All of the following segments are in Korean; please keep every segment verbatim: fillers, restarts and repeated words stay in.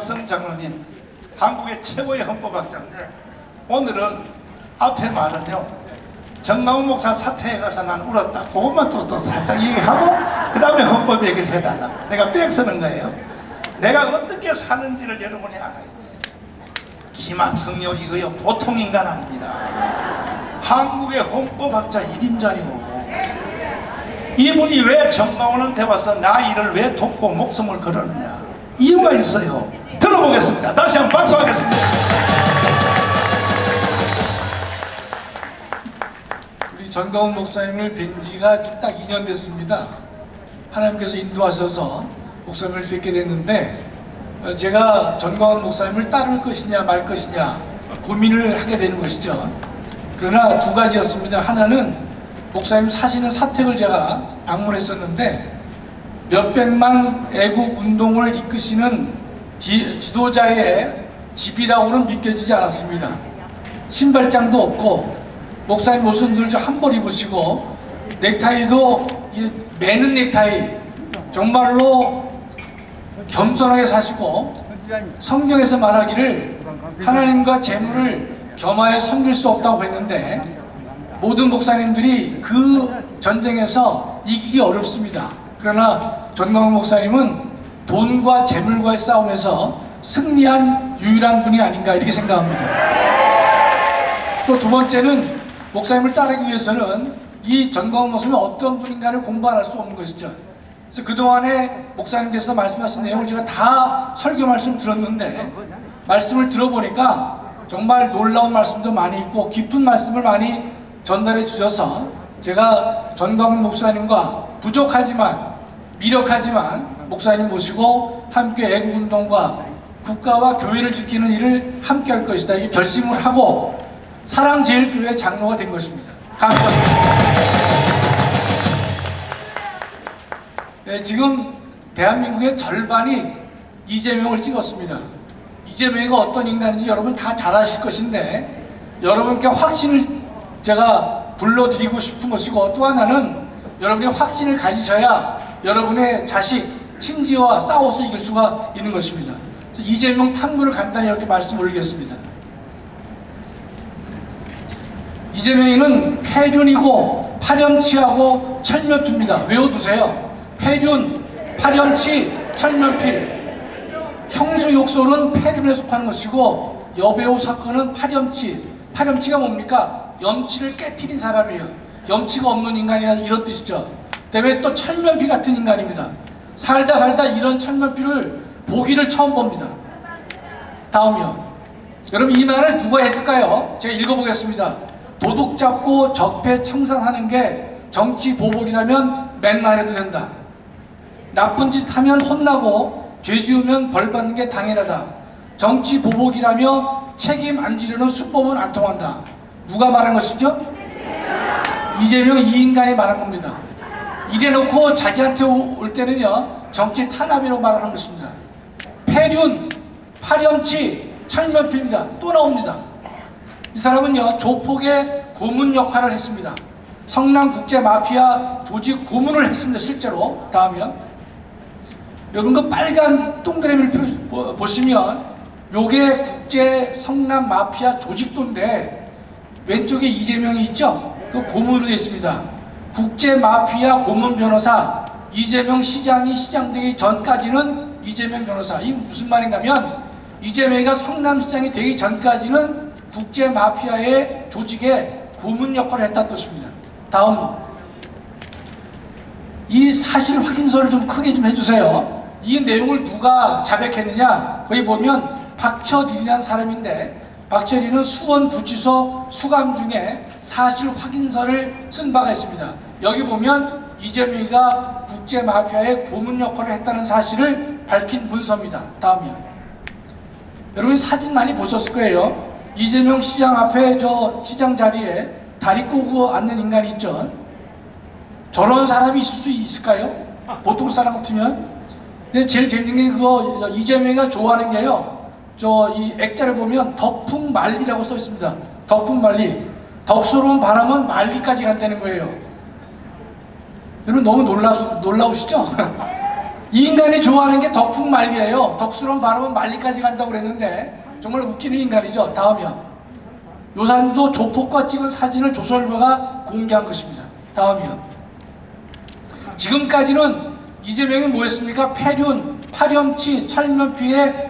김학성 장로님, 한국의 최고의 헌법학자인데 오늘은 앞에 말은요, 정강훈 목사 사퇴에 가서 난 울었다, 그것만 또, 또 살짝 얘기하고 그 다음에 헌법 얘기를 해달라. 내가 빽 쓰는 거예요. 내가 어떻게 사는지를 여러분이 알아야 돼요. 김학성요, 이거요 보통 인간 아닙니다. 한국의 헌법학자 일 인자요. 이분이 왜 정강훈한테 와서 나 일을 왜 돕고 목숨을 걸었느냐, 이유가 있어요. 들어보겠습니다. 다시 한번 박수하겠습니다. 우리 정강훈 목사님을 뵌 지가 딱 이 년 됐습니다. 하나님께서 인도하셔서 목사님을 뵙게 됐는데, 제가 정강훈 목사님을 따를 것이냐 말 것이냐 고민을 하게 되는 것이죠. 그러나 두 가지였습니다. 하나는 목사님 사시는 사택을 제가 방문했었는데, 몇백만 애국 운동을 이끄시는 지, 지도자의 집이라고는 믿겨지지 않았습니다. 신발장도 없고, 목사님 옷은 늘 한 벌 입으시고, 넥타이도 이 매는 넥타이, 정말로 겸손하게 사시고, 성경에서 말하기를 하나님과 재물을 겸하여 섬길 수 없다고 했는데, 모든 목사님들이 그 전쟁에서 이기기 어렵습니다. 그러나 정강훈 목사님은 돈과 재물과의 싸움에서 승리한 유일한 분이 아닌가, 이렇게 생각합니다. 또 두 번째는 목사님을 따르기 위해서는 이 정강훈 목사님이 어떤 분인가를 공부할 수 없는 것이죠. 그래서 그동안에 목사님께서 말씀하신 내용을 제가 다 설교 말씀 들었는데, 말씀을 들어보니까 정말 놀라운 말씀도 많이 있고 깊은 말씀을 많이 전달해 주셔서 제가 정강훈 목사님과 부족하지만 미력하지만 목사님 모시고 함께 애국운동과 국가와 교회를 지키는 일을 함께 할 것이다, 이 결심을 하고 사랑제일교회 장로가 된 것입니다. 감사합니다. 네, 지금 대한민국의 절반이 이재명을 찍었습니다. 이재명이가 어떤 인간인지 여러분 다 잘 아실 것인데, 여러분께 확신을 제가 불러드리고 싶은 것이고, 또 하나는 여러분이 확신을 가지셔야 여러분의 자식, 친지와 싸워서 이길 수가 있는 것입니다. 이재명 탐구를 간단히 이렇게 말씀 올리겠습니다. 이재명이는 폐륜이고 파렴치하고 철면피입니다. 외워두세요. 폐륜, 파렴치, 철면피. 형수 욕설은 폐륜에 속하는 것이고, 여배우 사건은 파렴치. 파렴치가 뭡니까? 염치를 깨트린 사람이에요. 염치가 없는 인간이란 이런 뜻이죠. 그다음에 또 철면피 같은 인간입니다. 살다 살다 이런 철면피를 보기를 처음 봅니다. 다음이요. 여러분, 이 말을 누가 했을까요? 제가 읽어보겠습니다. 도둑 잡고 적폐 청산하는 게 정치 보복이라면 맨날 해도 된다. 나쁜 짓 하면 혼나고 죄 지으면 벌 받는 게 당연하다. 정치 보복이라며 책임 안 지려는 수법은 안 통한다. 누가 말한 것이죠? 이재명 이 인간이 말한 겁니다. 이래놓고 자기한테 올 때는요, 정치 탄압이라고 말하는 것입니다. 폐륜, 파렴치, 철면피입니다. 또 나옵니다. 이 사람은요, 조폭의 고문 역할을 했습니다. 성남국제 마피아 조직 고문을 했습니다. 실제로. 다음이요. 여러분, 그 빨간 동그라미를 보시면 요게 국제 성남 마피아 조직도인데, 왼쪽에 이재명이 있죠? 그 고문으로 되어 있습니다. 국제 마피아 고문 변호사, 이재명 시장이 시장 되기 전까지는 이재명 변호사. 이 무슨 말인가 하면, 이재명이가 성남시장이 되기 전까지는 국제 마피아의 조직에 고문 역할을 했다는 뜻입니다. 다음, 이 사실 확인서를 좀 크게 좀 해주세요. 이 내용을 누가 자백했느냐, 거기 보면 박철일이라는 사람인데, 박철일은 수원구치소 수감 중에 사실 확인서를 쓴 바가 있습니다. 여기 보면 이재명이가 국제 마피아의 고문 역할을 했다는 사실을 밝힌 문서입니다. 다음이요. 여러분, 사진 많이 보셨을 거예요. 이재명 시장 앞에 저 시장 자리에 다리 꼬고 앉는 인간이 있죠. 저런 사람이 있을 수 있을까요? 보통 사람 같으면. 근데 제일 재밌는 게 그거 이재명이가 좋아하는 게요, 저 이 액자를 보면 덕풍만리라고 써 있습니다. 덕풍만리. 덕스러운 바람은 만리까지 간다는 거예요. 여러분, 너무 놀라, 놀라우시죠? 이 인간이 좋아하는 게 덕풍말리예요. 덕스러운 발음은 말리까지 간다고 그랬는데 정말 웃기는 인간이죠. 다음이요. 요산도 조폭과 찍은 사진을 조선일보가 공개한 것입니다. 다음이요. 지금까지는 이재명이 뭐였습니까? 폐륜, 파렴치, 철면피의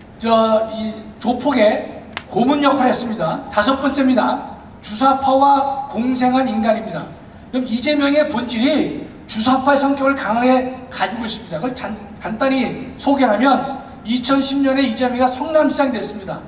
저 이 조폭의 고문 역할을 했습니다. 다섯 번째입니다. 주사파와 공생한 인간입니다. 그럼 이재명의 본질이 주사파의 성격을 강하게 가지고 있습니다. 그걸 잔, 간단히 소개하면 이천십 년에 이재명이 성남시장이 됐습니다.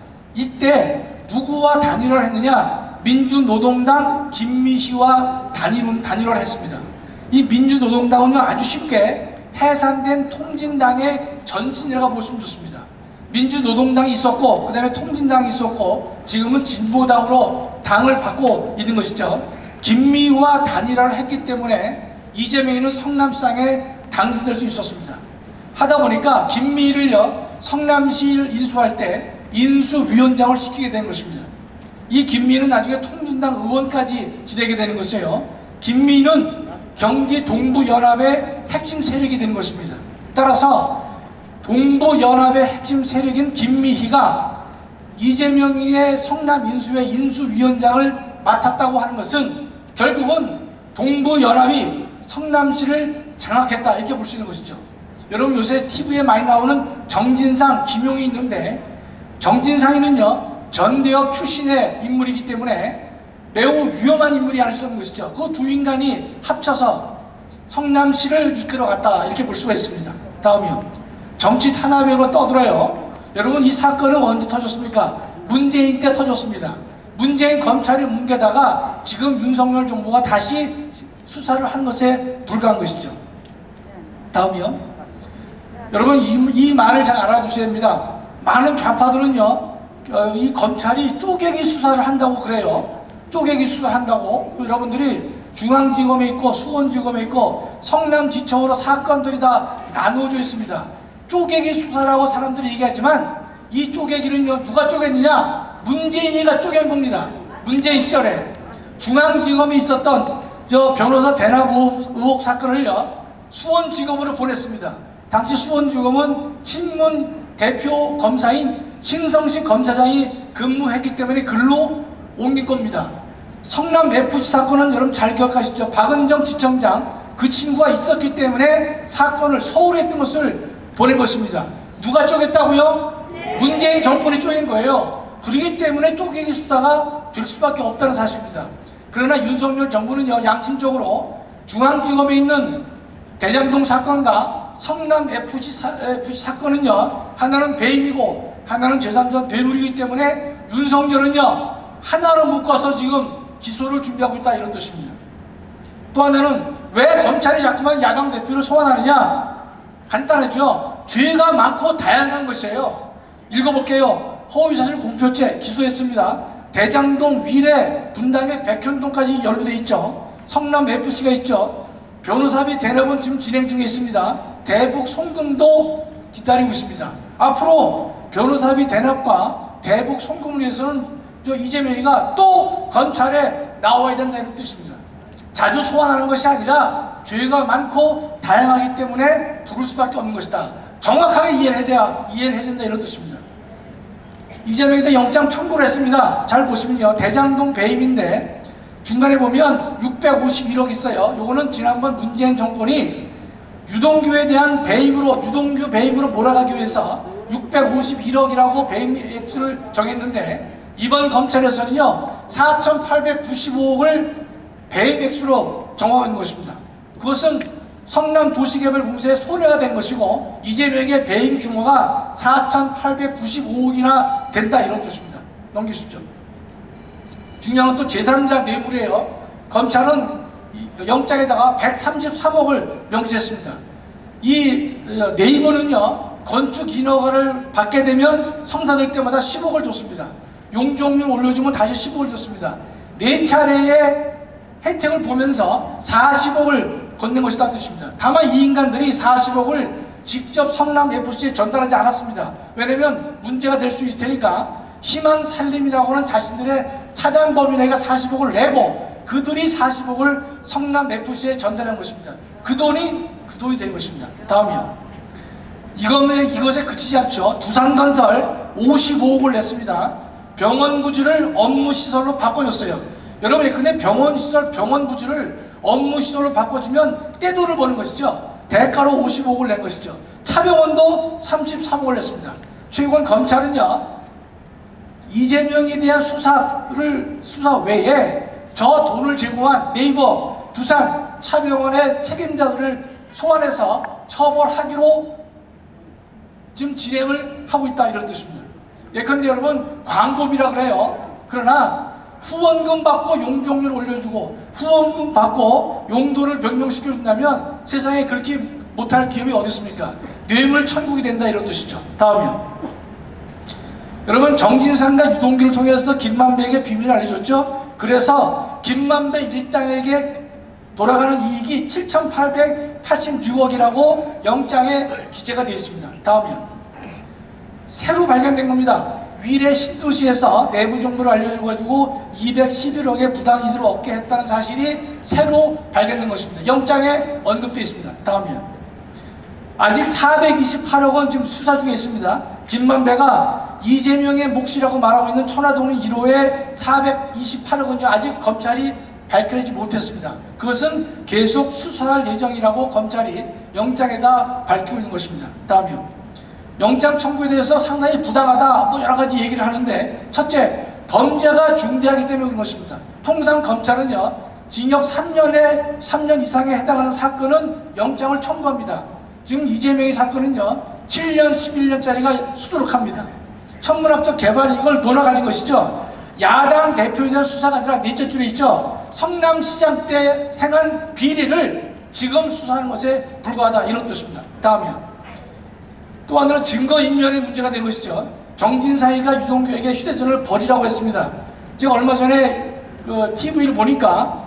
이때 누구와 단일화를 했느냐? 민주노동당 김미희와 단일, 단일화를 했습니다. 이 민주노동당은요 아주 쉽게 해산된 통진당의 전신이라고 보시면 좋습니다. 민주노동당이 있었고 그 다음에 통진당이 있었고 지금은 진보당으로 당을 받고 있는 것이죠. 김미희와 단일화를 했기 때문에 이재명이는 성남시장에 당선될 수 있었습니다. 하다 보니까 김미희를요 성남시를 인수할 때 인수위원장을 시키게 된 것입니다. 이 김미희는 나중에 통진당 의원까지 지내게 되는 것이에요. 김미희는 경기 동부연합의 핵심 세력이 된 것입니다. 따라서 동부연합의 핵심 세력인 김미희가 이재명의 성남 인수의 인수위원장을 맡았다고 하는 것은 결국은 동부연합이 성남시를 장악했다 이렇게 볼 수 있는 것이죠. 여러분 요새 티비에 많이 나오는 정진상, 김용이 있는데 정진상이는요 전대협 출신의 인물이기 때문에 매우 위험한 인물이 알 수 없는 것이죠. 그 두 인간이 합쳐서 성남시를 이끌어갔다 이렇게 볼 수가 있습니다. 다음이요. 정치 탄압으로 떠들어요. 여러분 이 사건은 언제 터졌습니까? 문재인 때 터졌습니다. 문재인 검찰이 뭉개다가 지금 윤석열 정부가 다시 수사를 한 것에 불과한 것이죠. 다음이요. 여러분 이, 이 말을 잘 알아두셔야 됩니다. 많은 좌파들은요 어, 이 검찰이 쪼개기 수사를 한다고 그래요. 쪼개기 수사를 한다고. 여러분들이 중앙지검에 있고 수원지검에 있고 성남지청으로 사건들이 다 나누어져 있습니다. 쪼개기 수사라고 사람들이 얘기하지만 이 쪼개기는요 누가 쪼갰느냐? 문재인이가 쪼갠 겁니다. 문재인 시절에 중앙지검에 있었던 저 변호사 대납 의혹, 의혹 사건을요 수원지검으로 보냈습니다. 당시 수원지검은 친문 대표 검사인 신성식 검사장이 근무했기 때문에 글로 옮긴 겁니다. 성남 에프씨 사건은 여러분 잘 기억하시죠? 박은정 지청장 그 친구가 있었기 때문에 사건을 서울에 했던 것을 보낸 것입니다. 누가 쪼갰다고요? 네. 문재인 정권이 쪼갠 거예요. 그렇기 때문에 쪼개기 수사가 될 수밖에 없다는 사실입니다. 그러나 윤석열 정부는요 양심적으로 중앙지검에 있는 대장동 사건과 성남 에프씨, 사, 에프씨 사건은요 하나는 배임이고 하나는 제삼자 뇌물이기 때문에 윤석열은요 하나로 묶어서 지금 기소를 준비하고 있다 이런 뜻입니다. 또 하나는 왜 검찰이 자꾸만 야당 대표를 소환하느냐? 간단하죠. 죄가 많고 다양한 것이에요. 읽어볼게요. 허위사실 공표죄 기소했습니다. 대장동 위례 분당의 백현동까지 연루돼 있죠. 성남 에프씨가 있죠. 변호사비 대납은 지금 진행 중에 있습니다. 대북 송금도 기다리고 있습니다. 앞으로 변호사비 대납과 대북 송금을 위해서는 저 이재명이가 또 검찰에 나와야 된다는 뜻입니다. 자주 소환하는 것이 아니라 죄가 많고 다양하기 때문에 부를 수밖에 없는 것이다. 정확하게 이해를 해야, 돼야, 이해를 해야 된다 이런 뜻입니다. 이재명에 영장 청구를 했습니다. 잘 보시면요. 대장동 배임인데 중간에 보면 육백오십일억 있어요. 요거는 지난번 문재인 정권이 유동규에 대한 배임으로 유동규 배임으로 몰아가기 위해서 육백오십일억이라고 배임 액수를 정했는데 이번 검찰에서는요 사천팔백구십오억을 배임 액수로 정하는 것입니다. 그것은 성남 도시개발 공사에 손해가 된 것이고 이재명의 배임 규모가 사천팔백구십오억이나 된다 이런 뜻입니다. 넘기시죠. 중요한 건 또 제삼자 뇌물이에요. 검찰은 영장에다가 백삼십삼억을 명시했습니다. 이 네이버는요 건축 인허가를 받게 되면 성사될 때마다 십억을 줬습니다. 용적률 올려주면 다시 십억을 줬습니다. 네 차례의 혜택을 보면서 사십억을 걷는 것이라는 뜻입니다. 다만 이 인간들이 사십억을 직접 성남 에프씨에 전달하지 않았습니다. 왜냐면 문제가 될 수 있을 테니까 희망살림이라고 하는 자신들의 차단 범인에게 사십억을 내고 그들이 사십억을 성남 에프씨에 전달한 것입니다. 그 돈이 그 돈이 된 것입니다. 다음이요. 이것에, 이것에 그치지 않죠. 두산건설 오십오억을 냈습니다. 병원 부지를 업무시설로 바꿔줬어요. 여러분, 근데 병원시설, 병원 부지를 업무시설로 바꿔주면 떼돈을 버는 것이죠. 대가로 오십오억을 낸 것이죠. 차병원도 삼십삼억을 냈습니다. 최고원 검찰은요, 이재명에 대한 수사를, 수사 외에 저 돈을 제공한 네이버, 두산, 차병원의 책임자들을 소환해서 처벌하기로 지금 진행을 하고 있다, 이런 뜻입니다. 예컨대 여러분, 광고비라 그래요. 그러나 후원금 받고 용적률을 올려주고 후원금 받고 용도를 변경시켜준다면 세상에 그렇게 못할 기업이 어디 있습니까? 뇌물 천국이 된다, 이런 뜻이죠. 다음이요. 여러분, 정진상과 유동규를 통해서 김만배에게 비밀을 알려줬죠. 그래서 김만배 일당에게 돌아가는 이익이 칠천팔백팔십육억이라고 영장에 기재가 되어 있습니다. 다음이요. 새로 발견된 겁니다. 위례 신도시에서 내부 정보를 알려줘가지고 이백십일억의 부당 이득을 얻게 했다는 사실이 새로 발견된 것입니다. 영장에 언급되어 있습니다. 다음이요. 아직 사백이십팔억 원 지금 수사 중에 있습니다. 김만배가 이재명의 몫이라고 말하고 있는 천화동리 일 호의 사백이십팔억 원이 아직 검찰이 밝혀내지 못했습니다. 그것은 계속 수사할 예정이라고 검찰이 영장에다 밝히고 있는 것입니다. 다음이요. 영장 청구에 대해서 상당히 부당하다, 뭐 여러 가지 얘기를 하는데, 첫째, 범죄가 중대하기 때문에 그런 것입니다. 통상 검찰은요, 징역 삼 년에 삼 년 이상에 해당하는 사건은 영장을 청구합니다. 지금 이재명의 사건은요, 칠 년, 십일 년짜리가 수두룩합니다. 천문학적 개발이 이걸 논하가진 것이죠. 야당 대표에 대한 수사가 아니라 넷째 줄에 있죠. 성남시장 때 행한 비리를 지금 수사하는 것에 불과하다, 이런 뜻입니다. 다음이요. 또 하나는 증거인멸의 문제가 된 것이죠. 정진상이가 유동규에게 휴대전화를 버리라고 했습니다. 제가 얼마 전에 그 티비를 보니까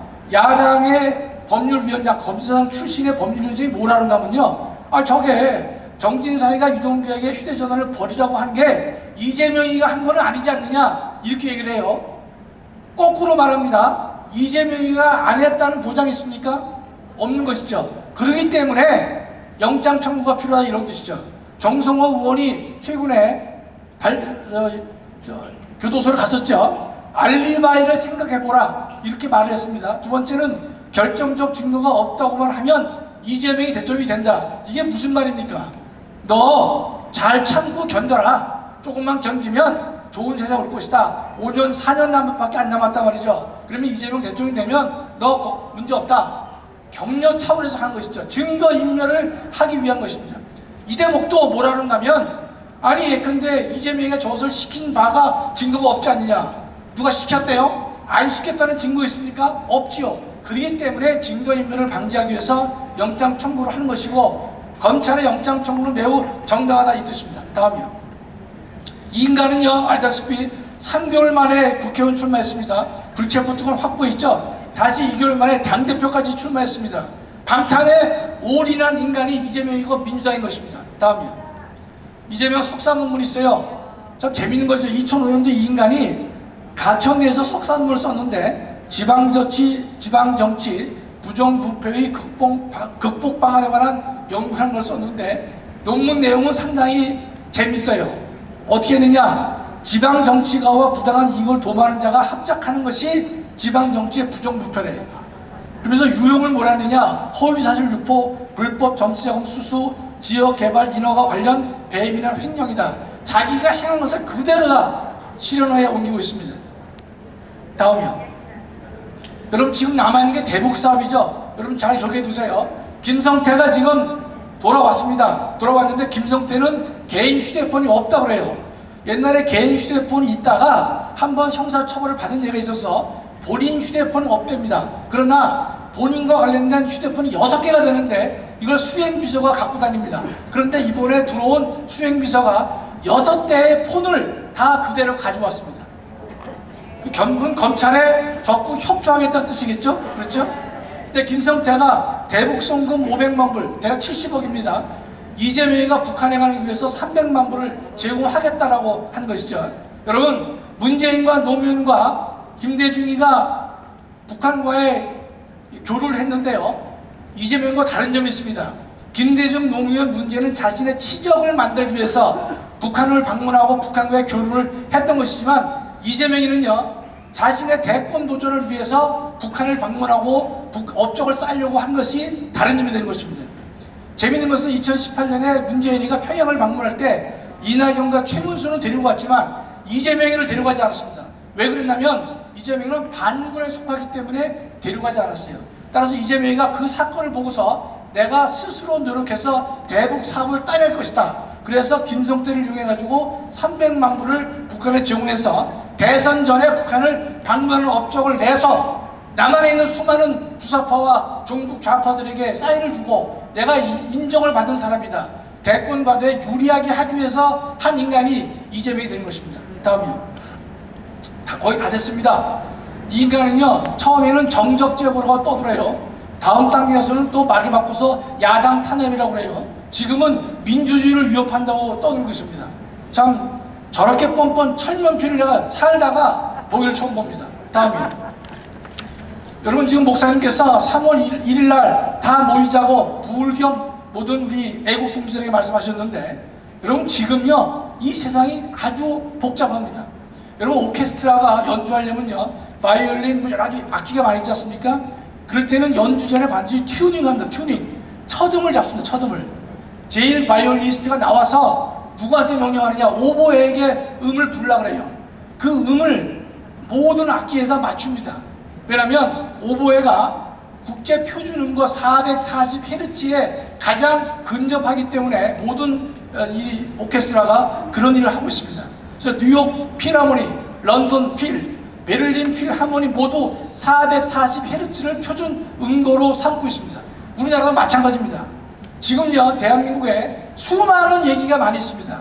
야당의 법률위원장, 검사장 출신의 법률위원장이 뭐라는가 하면요, 아, 저게 정진상이가 유동규에게 휴대전화를 버리라고 한 게 이재명이가 한 건 아니지 않느냐, 이렇게 얘기를 해요. 거꾸로 말합니다. 이재명이가 안 했다는 보장이 있습니까? 없는 것이죠. 그렇기 때문에 영장 청구가 필요하다, 이런 뜻이죠. 정성호 의원이 최근에 발, 저, 저, 교도소를 갔었죠. 알리바이를 생각해보라, 이렇게 말을 했습니다. 두 번째는 결정적 증거가 없다고만 하면 이재명이 대통령이 된다. 이게 무슨 말입니까? 너 잘 참고 견뎌라. 조금만 견디면 좋은 세상 올 것이다. 오전 사 년 남밖에 안 남았단 말이죠. 그러면 이재명 대통령이 되면 너 문제 없다. 격려 차원에서 한 것이죠. 증거인멸을 하기 위한 것입니다. 이 대목도 뭐라는가 하면, 아니 예컨대 이재명이가 저것을 시킨 바가 증거가 없지 않느냐. 누가 시켰대요? 안 시켰다는 증거 있습니까? 없지요. 그렇기 때문에 증거인멸을 방지하기 위해서 영장 청구를 하는 것이고, 검찰의 영장 청구는 매우 정당하다, 이 뜻입니다. 다음이요. 이 인간은요, 알다시피 삼 개월 만에 국회의원 출마했습니다. 불체포 특권 확보했죠. 다시 이 개월 만에 당대표까지 출마했습니다. 방탄에 올인한 인간이 이재명이고 민주당인 것입니다. 다음이요. 이재명 석사 논문이 있어요. 참 재밌는 거죠. 이천오 년도 이 인간이 가천대에서 석사 논문을 썼는데, 지방정치, 지방정치 부정부패의 극복, 극복 방안에 관한 연구를 한 걸 썼는데, 논문 내용은 상당히 재밌어요. 어떻게 했느냐? 지방정치가와 부당한 이익을 도모하는 자가 합작하는 것이 지방정치의 부정부패래. 그러면서 유형을 뭐라 했느냐? 허위사실 유포, 불법 정치자금 수수, 지역개발 인허가 관련 배임이나 횡령이다. 자기가 행한 것을 그대로 다 실현화에 옮기고 있습니다. 다음이요. 여러분, 지금 남아있는 게 대북사업이죠. 여러분 잘 기억해 두세요. 김성태가 지금 돌아왔습니다. 돌아왔는데 김성태는 개인 휴대폰이 없다고 그래요. 옛날에 개인 휴대폰이 있다가 한번 형사처벌을 받은 예가 있어서 본인 휴대폰은 없답니다. 그러나 본인과 관련된 휴대폰이 여섯 개가 되는데 이걸 수행비서가 갖고 다닙니다. 그런데 이번에 들어온 수행비서가 여섯 대의 폰을 다 그대로 가져왔습니다. 결국은 검찰에 적극 협조하겠다는 뜻이겠죠? 그렇죠? 근데 김성태가 대북 송금 오백만 불, 대략 칠십억입니다. 이재명이가 북한에 가기 위해서 삼백만 불을 제공하겠다라고 한 것이죠. 여러분, 문재인과 노무현과 김대중이가 북한과의 교류를 했는데요, 이재명과 다른 점이 있습니다. 김대중 노무현 문재인은 자신의 치적을 만들기 위해서 북한을 방문하고 북한과의 교류를 했던 것이지만 이재명이는요 자신의 대권 도전을 위해서 북한을 방문하고 북, 업적을 쌓으려고 한 것이 다른 점이 된 것입니다. 재미있는 것은 이천십팔 년에 문재인이가 평양을 방문할 때 이낙연과 최문수는 데리고 갔지만 이재명이를 데려가지 않았습니다. 왜 그랬냐면 이재명은 반군에 속하기 때문에 데려가지 않았어요. 따라서 이재명이가 그 사건을 보고서 내가 스스로 노력해서 대북 사업을 따낼 것이다. 그래서 김성태를 이용해가지고 삼백만 불을 북한에 제공해서 대선 전에 북한을 방문하는 업적을 내서 남한에 있는 수많은 주사파와 종북 좌파들에게 사인을 주고 내가 인정을 받은 사람이다. 대권 과도에 유리하게 하기 위해서 한 인간이 이재명이 된 것입니다. 다음이요. 다, 거의 다 됐습니다. 이 인간은요 처음에는 정적제보라고 떠들어요. 다음 단계에서는 또 말을 바꿔서 야당 탄압이라고 그래요. 지금은 민주주의를 위협한다고 떠들고 있습니다. 참 저렇게 뻔뻔 철면피를 내가 살다가 보기를 처음 봅니다. 다음이요. 여러분 지금 목사님께서 삼월 일일 날 다 모이자고 부울경 모든 우리 애국 동지들에게 말씀하셨는데 여러분 지금요 이 세상이 아주 복잡합니다. 여러분 오케스트라가 연주하려면요 바이올린 뭐 여러 가지 악기가 많이 있지 않습니까? 그럴 때는 연주 전에 반드시 튜닝합니다. 튜닝. 첫음을 잡습니다. 첫음을. 제일 바이올리니스트가 나와서 누구한테 명령하느냐? 오보에게 음을 부르라 그래요. 그 음을 모든 악기에서 맞춥니다. 왜냐하면 오보에가 국제 표준 음과 사백사십 헤르츠에 가장 근접하기 때문에 모든 이 오케스트라가 그런 일을 하고 있습니다. 그래서 뉴욕 필하모니, 런던 필, 베를린 필하모니 모두 사백사십 헤르츠를 표준 음고로 삼고 있습니다. 우리나라도 마찬가지입니다. 지금요 대한민국에 수많은 얘기가 많이 있습니다.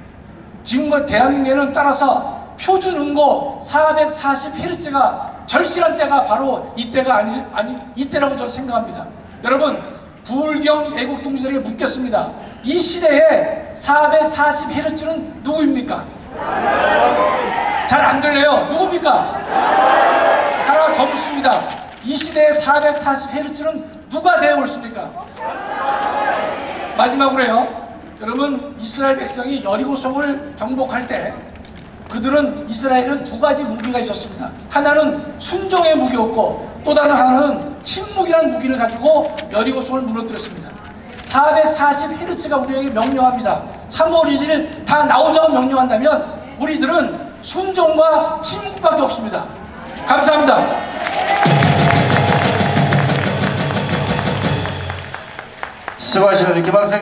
지금과 대한민국에는 따라서 표준 음고 사백사십 헤르츠가 절실한 때가 바로 이때가 아니, 아니 이때라고 저는 생각합니다. 여러분 부울경 애국 동지들에게 묻겠습니다. 이 시대에 사백사십 헤르츠는 누구입니까? 잘 안 들려요. 누굽니까? 하나 더 묻습니다. 이 시대의 사백사십 헤르츠는 누가 되어 옳습니까? 마지막으로요. 여러분 이스라엘 백성이 여리고성을 정복할 때 그들은 이스라엘은 두 가지 무기가 있었습니다. 하나는 순종의 무기였고 또 다른 하나는 침묵이라는 무기를 가지고 여리고성을 무너뜨렸습니다. 사백사십 헤르츠가 우리에게 명령합니다. 삼월 일일 다 나오자고 명령한다면 우리들은 순종과 침묵밖에 없습니다. 감사합니다. 수고하시는 김학생